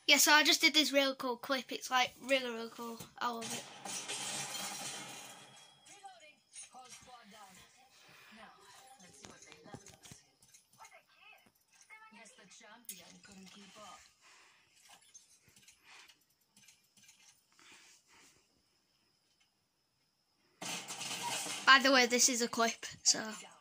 Yeah, so I just did this real cool clip. It's like really, really cool. I love it. Reloading. Whole squad down. Now, let's see what they left us. What a kid. Guess the champion couldn't keep up. By the way, this is a clip, so